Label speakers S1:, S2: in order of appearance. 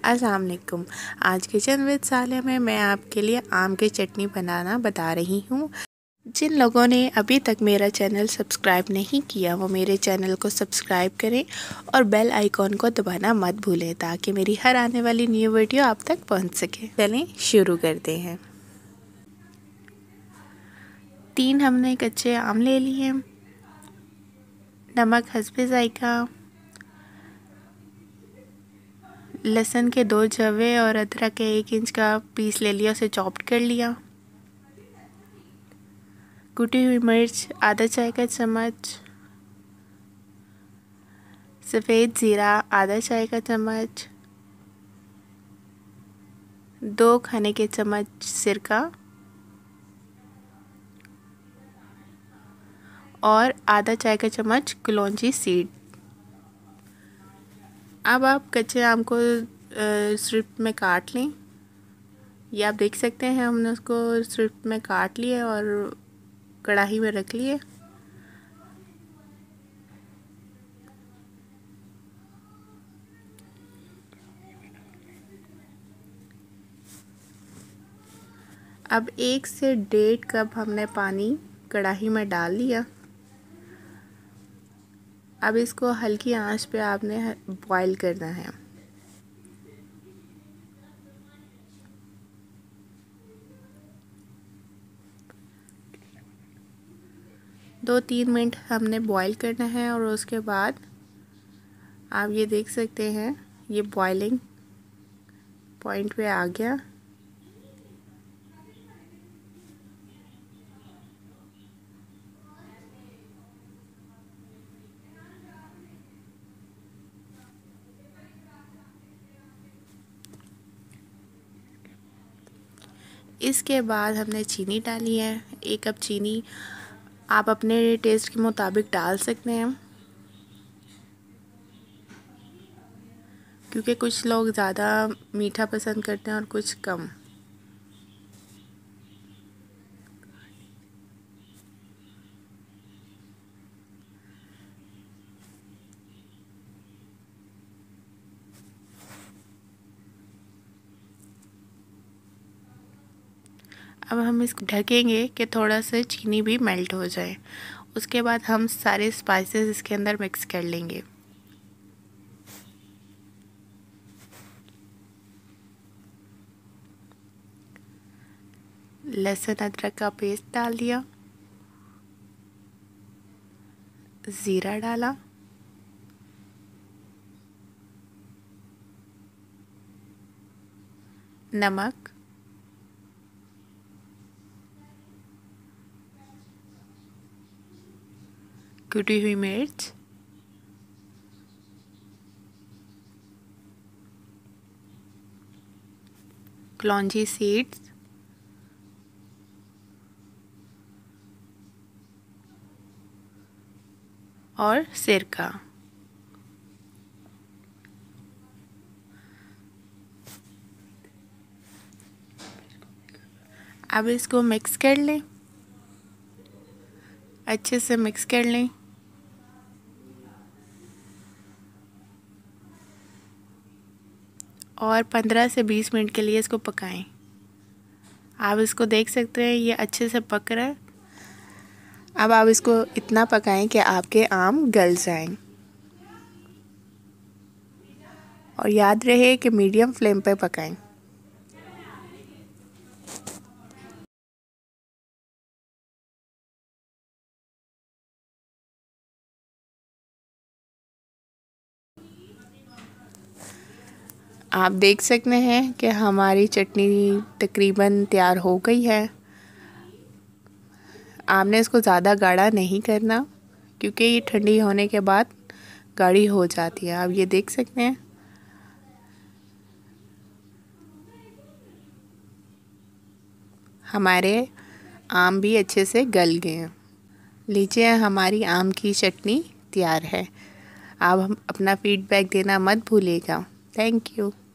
S1: अस्सलाम वालेकुम। आज किचन विद सालेहा में मैं आपके लिए आम की चटनी बनाना बता रही हूँ। जिन लोगों ने अभी तक मेरा चैनल सब्सक्राइब नहीं किया वो मेरे चैनल को सब्सक्राइब करें और बेल आइकॉन को दबाना मत भूलें ताकि मेरी हर आने वाली न्यू वीडियो आप तक पहुँच सके। चलें शुरू करते हैं। 3 हमने कच्चे आम ले लिए, नमक हस्बे जायका, लहसुन के 2 जवे और अदरक के 1 इंच का पीस ले लिया, उसे चॉप्ड कर लिया। कुटी हुई मिर्च आधा चाय का चम्मच, सफ़ेद ज़ीरा आधा चाय का चम्मच, 2 खाने के चम्मच सिरका और आधा चाय का चम्मच कलौंजी सीड। अब आप कच्चे आम को स्ट्रिप में काट लें। ये आप देख सकते हैं हमने उसको स्ट्रिप में काट लिया और कढ़ाई में रख लिए। अब 1 से 1.5 कप हमने पानी कढ़ाई में डाल लिया। अब इसको हल्की आंच पे आपने बॉईल करना है। दो 3 मिनट हमने बॉईल करना है और उसके बाद आप ये देख सकते हैं ये बॉइलिंग पॉइंट पे आ गया। इसके बाद हमने चीनी डाली है। 1 कप चीनी आप अपने टेस्ट के मुताबिक डाल सकते हैं, क्योंकि कुछ लोग ज़्यादा मीठा पसंद करते हैं और कुछ कम। अब हम इसको ढकेंगे कि थोड़ा सा चीनी भी मेल्ट हो जाए। उसके बाद हम सारे स्पाइसेस इसके अंदर मिक्स कर लेंगे। लहसुन अदरक का पेस्ट डाल दिया, ज़ीरा डाला, नमक, कुटी हुई मिर्च, कलौंजी सीड्स, और सिरका। अब इसको मिक्स कर लें, अच्छे से मिक्स कर लें। और 15 से 20 मिनट के लिए इसको पकाएं। आप इसको देख सकते हैं ये अच्छे से पक रहा है। अब आप इसको इतना पकाएं कि आपके आम गल जाएं। और याद रहे कि मीडियम फ्लेम पे पकाएं। आप देख सकते हैं कि हमारी चटनी तकरीबन तैयार हो गई है। आपने इसको ज़्यादा गाढ़ा नहीं करना, क्योंकि ये ठंडी होने के बाद गाढ़ी हो जाती है। आप ये देख सकते हैं। हमारे आम भी अच्छे से गल गए हैं। लीजिए हमारी आम की चटनी तैयार है। आप अपना फीडबैक देना मत भूलिएगा। Thank you.